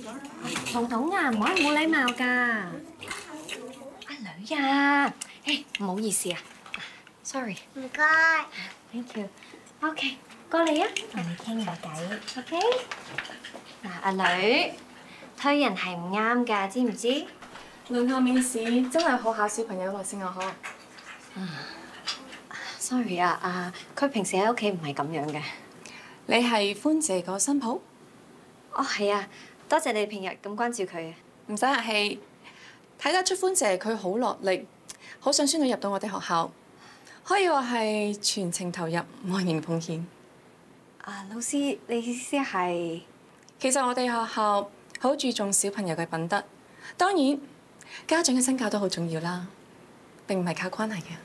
彤彤啊，唔可以冇禮貌㗎。阿女啊，唔好意思啊 ，sorry。 唔該。 Thank you。OK， 過嚟啊，同你傾下偈。OK。嗱，阿女，推人係唔啱㗎，知唔知？ 輪候面試真係好考小朋友耐性啊！嗬。 Sorry 啊，佢平時喺屋企唔係咁樣嘅。 你係歡姐個新抱？ 哦，係啊，多謝你平日咁關照佢。 唔使客氣，睇得出歡姐佢好落力，好想孫女入到我哋學校，可以話係全程投入、忘形奉獻。 老師，你意思係？ 其實我哋學校好注重小朋友嘅品德，當然家長嘅身教都好重要啦，並唔係靠關係嘅。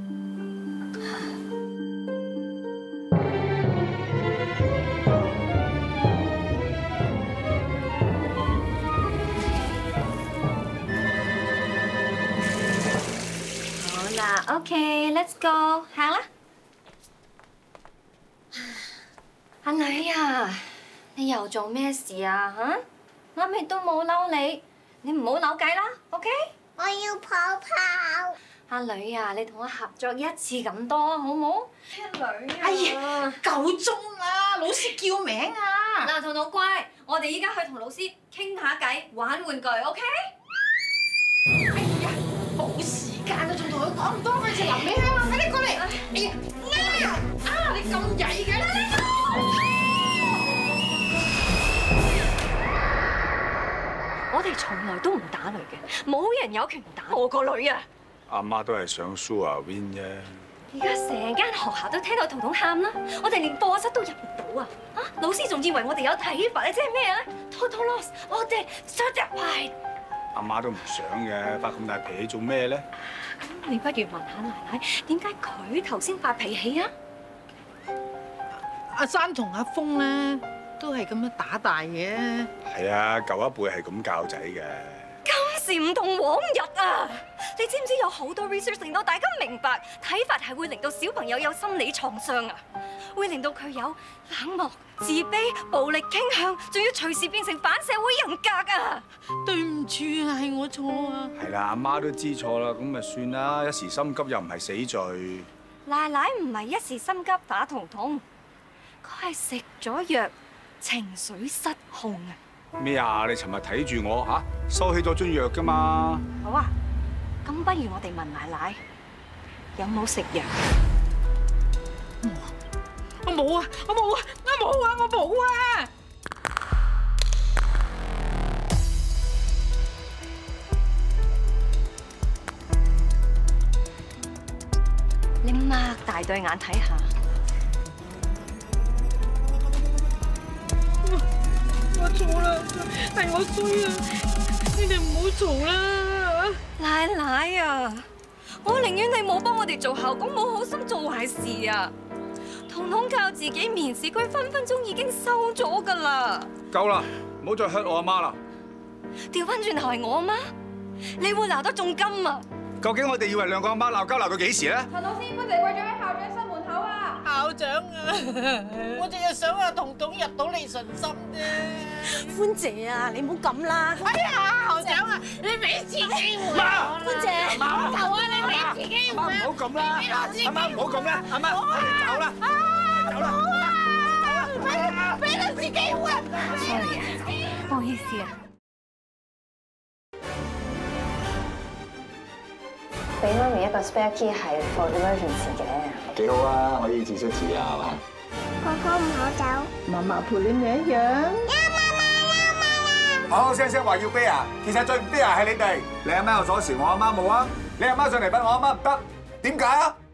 OK，let's go， 行啦。阿女啊，你又做咩事啊？嚇，啱亦都冇嬲你，你唔好扭計啦 ，OK？ 我要抱抱。 阿女啊，你同我合作一次咁多，好冇？ 女啊！哎呀，夠鐘啦，老師叫名啊！ 嗱，彤彤乖，我哋依家去同老師傾下偈，玩玩具 ，OK？ 哎呀，冇時間啊，仲同佢講咁多，費事臨尾香啊！快啲過嚟！哎呀，啊！你咁曳嘅！ 我哋從來都唔打女嘅，冇人有權打我個女啊！ 阿媽都係想輸阿 Win 啫。 而家成間學校都聽到彤彤喊啦，我哋連課室都入唔到啊！老師仲以為我哋有體罰，即係咩啊 ？Total loss， 我哋 certified。 阿媽都唔想嘅，發咁大脾氣做咩咧？ 咁你不如問下奶奶，點解佢頭先發脾氣啊？ 阿珊同阿峰咧都係咁樣打大嘅。 係啊，舊一輩係咁教仔嘅。 今時唔同往日啊！你知唔知有好多 research 令到大家明白，體罰係會令到小朋友有心理創傷啊，會令到佢有冷漠、自卑、暴力傾向，仲要隨時變成反社會人格啊！ 對唔住啊，係我錯啊。 係啦，阿媽都知錯啦，咁咪算啦，一時心急又唔係死罪。 奶奶唔係一時心急打彤彤，佢係食咗藥，情緒失控啊！ 咩啊？你尋日睇住我收起咗樽藥㗎嘛？ 好啊，咁不如我哋問奶奶有冇食藥？ 我冇啊！我冇啊！我冇啊！我冇啊！ 你擘大對眼睇下。 我錯啦，係我衰啊！你哋唔好嘈啦！ 奶奶啊，我寧願你冇幫我哋做校工，冇好心做壞事啊！彤彤靠自己面試，佢分分鐘已經收咗㗎啦。 夠啦，唔好再 hurt 我阿媽啦！ 調翻轉頭係我阿媽，你會鬧得仲甘啊！ 究竟我哋以為兩個阿媽鬧交鬧到幾時咧？ 陳老師，歡姐跪咗喺校長室門口啊！ 校長啊，我淨係想阿彤彤入到你順心啫。 歡姐啊，你唔好咁啦！ 哎呀，校長啊，你俾次機會我啦！歡姐，我求下你俾次機會啊！ 唔好咁啦，阿媽唔好咁啦，阿媽，我哋走啦，走啦，走啦！ 俾兩次機會啊 ！Sorry 啊，唔好意思啊。 俾媽咪一個 spare key 係 for emergency 嘅。 幾好啊，可以自出自入係嘛？ 哥哥唔好走。 嫲嫲陪你咪一樣。 好聲聲話要啤啊，其實最唔啤啊係你哋。你阿媽有鎖匙，我阿媽冇啊。你阿媽上嚟瞓，我阿媽唔得，點解啊？